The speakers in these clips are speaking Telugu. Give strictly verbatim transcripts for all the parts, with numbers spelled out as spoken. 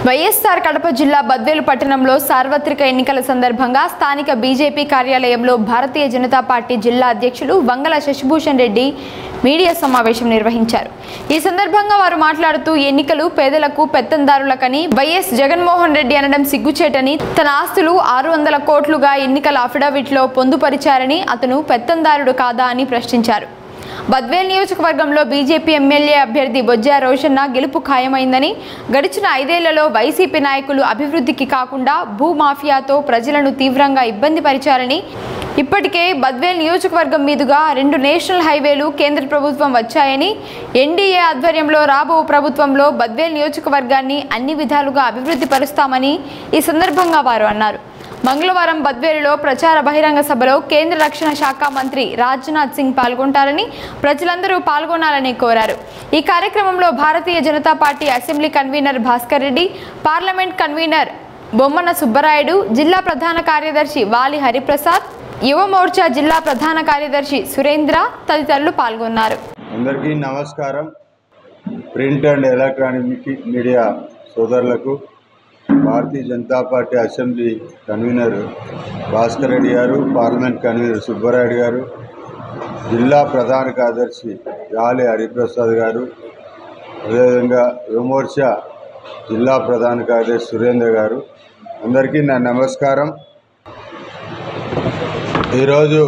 వైఎస్ఆర్ కడప జిల్లా బద్వేలు పట్టణంలో సార్వత్రిక ఎన్నికల సందర్భంగా స్థానిక బీజేపీ కార్యాలయంలో భారతీయ జనతా పార్టీ జిల్లా అధ్యక్షులు వంగల శశిభూషణ్ రెడ్డి మీడియా సమావేశం నిర్వహించారు। ఈ సందర్భంగా వారు మాట్లాడుతూ ఎన్నికలు పేదలకు పెత్తందారులకని వైఎస్ జగన్మోహన్ రెడ్డి అనడం సిగ్గుచేటని, తన ఆస్తులు ఆరు వందల కోట్లుగా ఎన్నికల అఫిడవిట్లో పొందుపరిచారని, అతను పెత్తందారుడు కాదా అని ప్రశ్నించారు। బద్వేల్ నియోజకవర్గంలో బీజేపీ ఎమ్మెల్యే అభ్యర్థి బొజ్జా రోషన్న గెలుపు ఖాయమైందని, గడిచిన ఐదేళ్లలో వైసీపీ నాయకులు అభివృద్ధికి కాకుండా భూమాఫియాతో ప్రజలను తీవ్రంగా ఇబ్బంది పరిచారని, ఇప్పటికే బద్వేల్ నియోజకవర్గం మీదుగా రెండు నేషనల్ హైవేలు కేంద్ర ప్రభుత్వం వచ్చాయని, ఎన్డీఏ ఆధ్వర్యంలో రాబో ప్రభుత్వంలో బద్వేల్ నియోజకవర్గాన్ని అన్ని విధాలుగా అభివృద్ధి పరుస్తామని ఈ సందర్భంగా వారు అన్నారు। మంగళవారం బద్వేలులో ప్రచార బహిరంగ సభలో కేంద్ర రక్షణ శాఖ మంత్రి రాజ్నాథ్ సింగ్ పాల్గొంటారని, ప్రజలందరూ పాల్గొనాలని కోరారు। ఈ కార్యక్రమంలో Bharatiya Janata Party assembly convener Bhaskar Reddy, parliament convener Bommana Subbarayudu, జిల్లా ప్రధాన కార్యదర్శి వాలి హరిప్రసాద్, యువ మోర్చా జిల్లా ప్రధాన కార్యదర్శి సురేంద్ర తదితరులు పాల్గొన్నారు। అందరికీ నమస్కారం। ప్రింట్ అండ్ ఎలక్ట్రానిక్ మీడియా సోదరులకు Bharatiya Janata Party assembly convener Bhaskar Reddy గారు, పార్లమెంట్ కన్వీనర్ సుబ్బరాయుడు గారు, జిల్లా ప్రధాన కార్యదర్శి యాలి హరిప్రసాద్ గారు, అదేవిధంగా యువమోర్చా జిల్లా ప్రధాన కార్యదర్శి సురేంద్ర గారు, అందరికీ నా నమస్కారం। ఈరోజు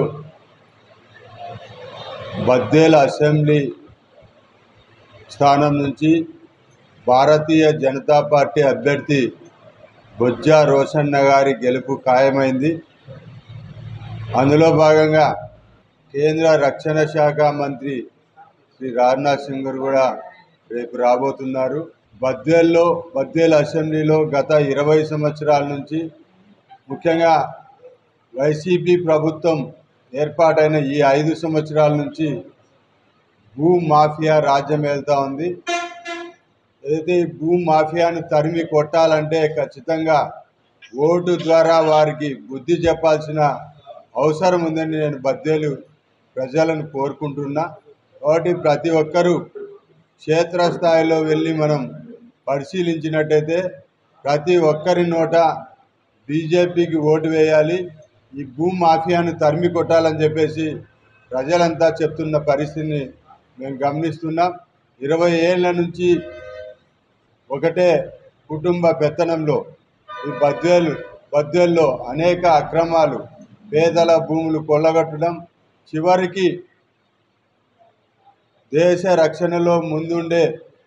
బద్వేల్ అసెంబ్లీ స్థానం నుంచి భారతీయ జనతా పార్టీ అభ్యర్థి బొజ్జా రోషన్న గారి గెలుపు ఖాయమైంది। అందులో భాగంగా కేంద్ర రక్షణ శాఖ మంత్రి శ్రీ రాజ్నాథ్ సింగ్ గారు కూడా రేపు రాబోతున్నారు। బద్వేల్లో బద్వేల్ అసెంబ్లీలో గత ఇరవై సంవత్సరాల నుంచి, ముఖ్యంగా వైసీపీ ప్రభుత్వం ఏర్పాటైన ఈ ఐదు సంవత్సరాల నుంచి భూ మాఫియా రాజ్యం వెళ్తూ ఉంది। ఏదైతే ఈ భూ మాఫియాను తరిమి కొట్టాలంటే ఖచ్చితంగా ఓటు ద్వారా వారికి బుద్ధి చెప్పాల్సిన అవసరం ఉందని నేను బద్వేలు ప్రజలను కోరుకుంటున్నా। కాబట్టి ప్రతి ఒక్కరూ క్షేత్రస్థాయిలో వెళ్ళి మనం పరిశీలించినట్టయితే ప్రతి ఒక్కరి నోట బీజేపీకి ఓటు వేయాలి, ఈ భూ మాఫియాను తరిమి కొట్టాలని చెప్పేసి ప్రజలంతా చెప్తున్న పరిస్థితిని మేము గమనిస్తున్నాం। ఇరవై ఏళ్ళ నుంచి ఒకటే కుటుంబ పెత్తనంలో ఈ బద్వేలు బద్వేల్లో అనేక అక్రమాలు, పేదల భూములు కొల్లగొట్టడం, చివరికి దేశ రక్షణలో ముందుండే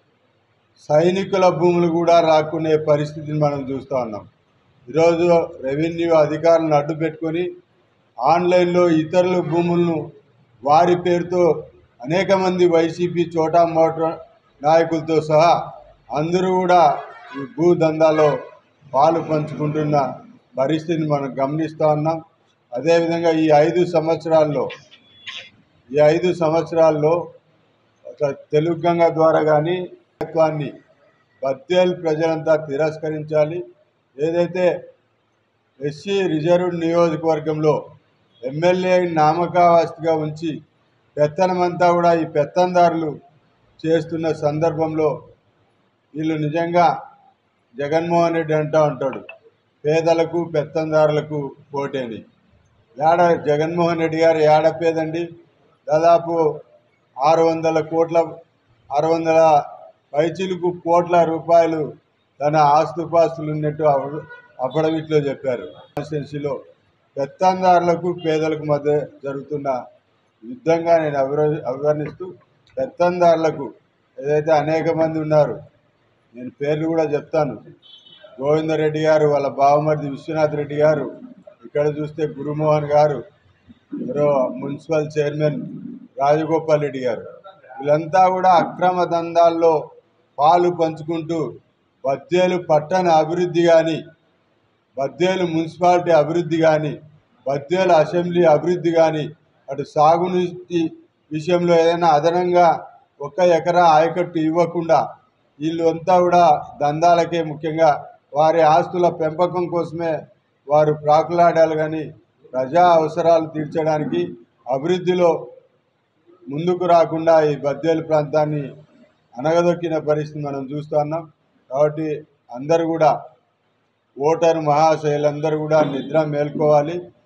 సైనికుల భూములు కూడా రాక్కునే పరిస్థితిని మనం చూస్తూ ఉన్నాం। ఈరోజు రెవెన్యూ అధికారులను అడ్డు పెట్టుకొని ఆన్లైన్లో ఇతరుల భూములను వారి పేరుతో అనేక మంది వైసీపీ చోటా మోటా నాయకులతో సహా అందరూ కూడా ఈ భూ దందాలో పాలు పంచుకుంటున్న పరిస్థితిని మనం గమనిస్తూ ఉన్నాం। అదేవిధంగా ఈ ఐదు సంవత్సరాల్లో ఈ ఐదు సంవత్సరాల్లో ఒక తెలుగు గంగ ద్వారా కానీ ప్రభుత్వాన్ని బద్వేల్ ప్రజలంతా తిరస్కరించాలి। ఏదైతే ఎస్సీ రిజర్వ్డ్ నియోజకవర్గంలో ఎమ్మెల్యే నామకావస్థగా ఉంచి పెత్తనమంతా కూడా ఈ పెత్తందారులు చేస్తున్న సందర్భంలో వీళ్ళు నిజంగా జగన్మోహన్ రెడ్డి అంటూ ఉంటాడు పేదలకు పెత్తందారులకు పోటేని। ఏడ జగన్మోహన్ రెడ్డి గారు ఏడ పేదండి, దాదాపు ఆరు వందల కోట్ల ఆరు వందల పైచిలకు కోట్ల రూపాయలు తన ఆస్తుపాస్తులు ఉన్నట్టు అఫిడవిట్లో చెప్పారు। కాన్స్టిట్యున్సీలో పెత్తందారులకు పేదలకు మధ్య జరుగుతున్న యుద్ధంగా నేను అభివ అభివర్ణిస్తూ పెత్తందారులకు ఏదైతే అనేక మంది ఉన్నారు, నేను పేర్లు కూడా చెప్తాను, గోవిందరెడ్డి గారు, వాళ్ళ బావమరిది విశ్వనాథ్ రెడ్డి గారు, ఇక్కడ చూస్తే గురుమోహన్ గారు, మరో మున్సిపల్ చైర్మన్ రాజగోపాల్ రెడ్డి గారు, వీళ్ళంతా కూడా అక్రమ దందాల్లో పాలు పంచుకుంటూ బద్వేలు పట్టణ అభివృద్ధి కానీ, బద్వేలు మున్సిపాలిటీ అభివృద్ధి కానీ, బద్వేలు అసెంబ్లీ అభివృద్ధి కానీ, అటు సాగునీటి విషయంలో ఏదైనా అదనంగా ఒక్క ఎకరా ఆయకట్టు ఇవ్వకుండా వీళ్ళు అంతా కూడా దందాలకే, ముఖ్యంగా వారి ఆస్తుల పెంపకం కోసమే వారు ప్రాకులాడాలి కానీ ప్రజా అవసరాలు తీర్చడానికి అభివృద్ధిలో ముందుకు రాకుండా ఈ బద్వేలు ప్రాంతాన్ని అనగదొక్కిన పరిస్థితి మనం చూస్తున్నాం। కాబట్టి అందరూ కూడా ఓటరు మహాశయులందరూ కూడా నిద్ర మేల్కోవాలి.